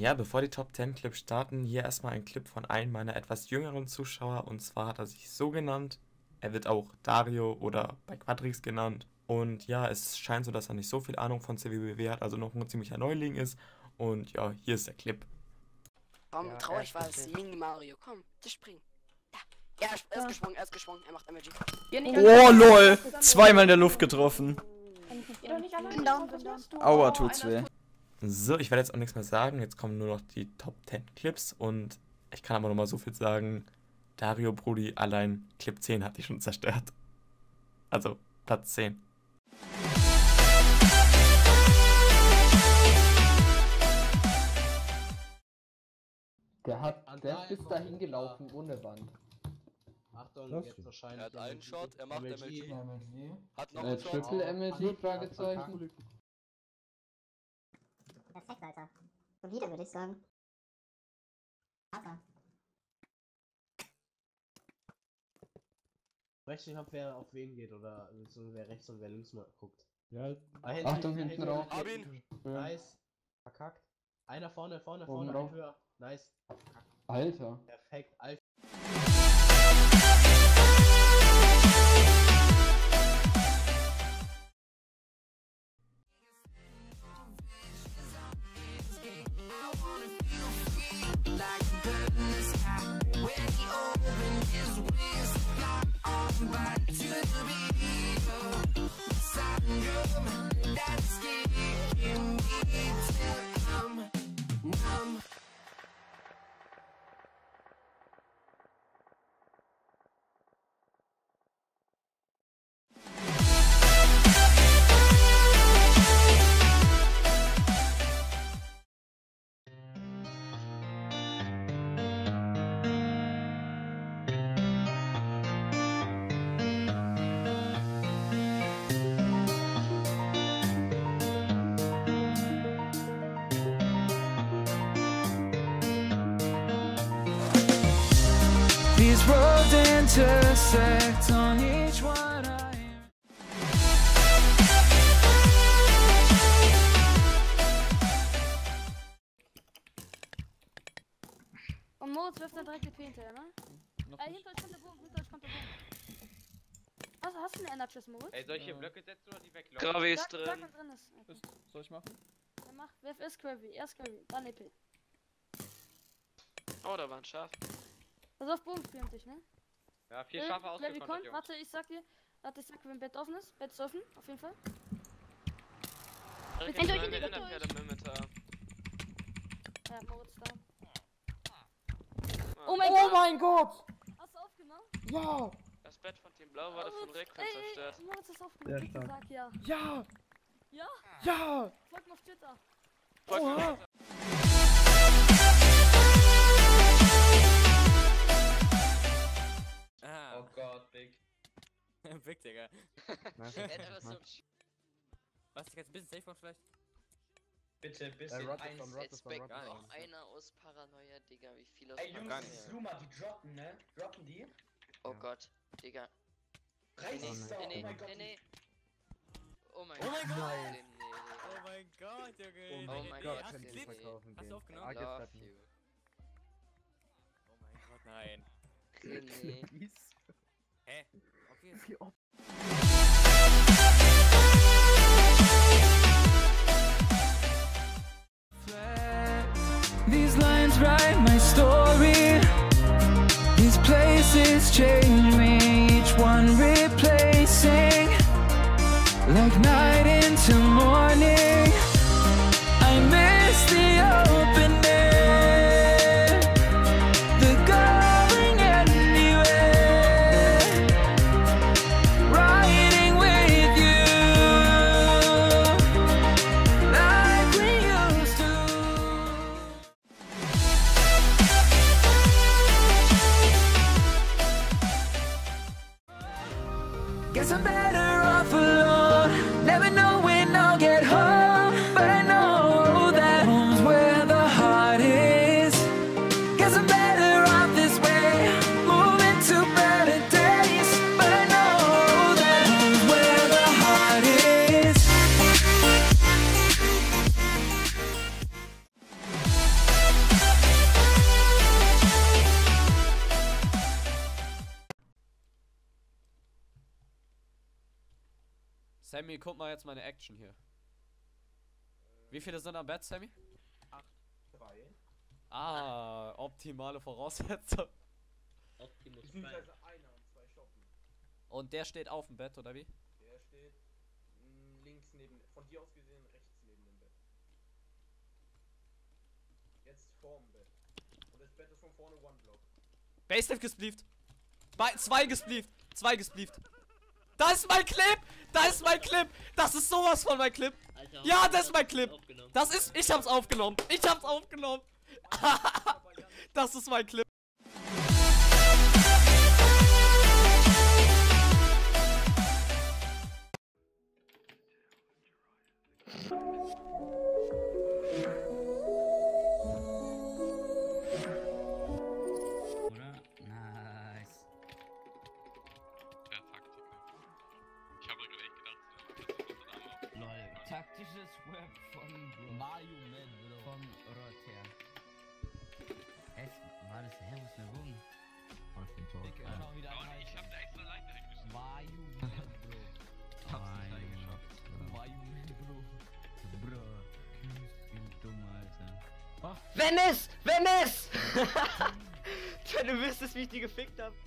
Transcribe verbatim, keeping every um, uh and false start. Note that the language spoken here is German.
Ja, bevor die Top zehn Clips starten, hier erstmal ein Clip von einem meiner etwas jüngeren Zuschauer. Und zwar hat er sich so genannt. Er wird auch Dario oder bei Quadrix genannt. Und ja, es scheint so, dass er nicht so viel Ahnung von C W B W hat, also noch ein ziemlicher Neuling ist. Und ja, hier ist der Clip. Komm, Ja, traurig war erst es. Mini Mario, komm, das springen. Da. Ja, er ist Ja. gesprungen, er ist gesprungen, er macht M G. Oh lol, zweimal in der Luft getroffen. Geh doch nicht alleine. Bin down, Was bin down. machst du? Aua, Oh, tut's einer weh. ist So, ich werde jetzt auch nichts mehr sagen. Jetzt kommen nur noch die Top zehn Clips. Und ich kann aber noch mal so viel sagen. Dario Brudi allein Clip zehn hat dich schon zerstört. Also Platz zehn. Der hat, der ist bis dahin gelaufen ohne Wand. Achtung, Das jetzt stimmt. wahrscheinlich. Er hat einen Shot, er macht M L G. M L G. Hat noch Äh, einen Shot. Triple M L G, Fragezeichen. Perfekt, Alter. Solide, würde ich sagen. Alter. Ich weiß nicht, ob wer auf wen geht oder so, wer rechts und wer links mal guckt. Ja. Ah, Achtung, hinten raus. Hab ihn. Nice. Verkackt. Einer vorne, vorne, Oben vorne, drauf. ein höher. Nice. Verkackt. Alter. Perfekt. Alter. These roads intersect on each one. I Und Moritz wirft dann direkt die P hinterher, ne? Äh, hinter euch kommt der Bogen, hinter euch kommt der Bogen. Also, hast du eine Energy, Moritz? Ey, soll ich hier Blöcke setzen oder die weglocken? Gravi ist Sag, sag, drin. was drin ist. Okay. Soll ich machen? Ja, mach, werf erst Gravy, erst Gravy, dann E P. Oh, da war ein Schaf. Pass auf, Bogen spielen dich, ne? Ja, vier Äh, Schafe Gravy ausgekontert, kommt, Jungs. warte, ich sag dir, warte, ich sag dir, wenn Bett offen ist. Bett ist offen, auf jeden Fall. Direkt Hinter jetzt euch, mal hinter mit euch. Innerpferde Mimitar. Ja, Moritz da. Ah. Oh mein Oh Gott! mein Gott! Hast du aufgenommen? Ja! Das Bett von Team Blau wurde von Rekran Ey, zerstört. ey, Moritz ist aufgenommen, bitte sag ja. Ja! Ja? Ja! Folgt mir auf Twitter. Folgt mir Oha. weiter. Ah. Oh Gott, Big. Big, Digga. Was, ich jetzt ein bisschen safe machen vielleicht? Bitte, ein bisschen Rocket eins. von Rocket Jetzt von weg. Rocket. Noch einer aus Paranoia, Digga, wie viel aus Ey Jungs, gar das nicht. ist Luma, die droppen, ne? Droppen die? Oh Gott, Digga. dreißigster Nee, nee, Oh mein Gott. nee, nee. Oh mein Oh mein Gott. Gott. Nee, nee, Oh mein Gott, Junge. Oh mein Gott, Hast du den Clip? verkaufen Hast gehen. du aufgenommen? Ah, nee. gibt's Love grad you. nicht. Oh mein Gott, nein. Nee. Hä? Okay. Wie oft? These lines write my story. These places change me, each one replacing. Like night into morning, I miss the open air, the going anywhere, riding with you, like we used to. Guess I'm better off alone, never know when I'll get home, but I know that home's where the heart Sammy, guck mal jetzt meine Action hier. Wie viele sind am Bett, Sammy? acht. drei. Ah, optimale Voraussetzung. Optimus Beziehungsweise einer und zwei shoppen. Und der steht auf dem Bett, oder wie? Der steht mh, links neben, von dir aus gesehen rechts neben dem Bett. Jetzt vorm Bett. Und das Bett ist von vorne One Block. Baselift gesplieft. Bei zwei gesplieft. Zwei gesplieft. Da ist mein Clip! Da ist mein Clip! Das ist sowas von mein Clip! Alter, Ja, das ist mein Clip! Das ist. Ich hab's aufgenommen! Ich hab's aufgenommen! Das ist mein Clip! Oder? Nice. Der Taktiker. Ich habe gerade echt gedacht, das ist unser Name. Lol. Taktisches Web von Mario Man, oder? Von Rotter. Echt? War das? Hä, wo ist der Bogen? Auf dem Tor. Ich hab wieder ein Ich hab da extra leicht dahin geschrieben. Mario Man, Bro. Ich hab's nicht reingeschafft. Mario Man, Bro. Bro. Ich bin dumm, Alter. Wenn es! Wenn es! Du wüsstest, wie ich die gefickt hab.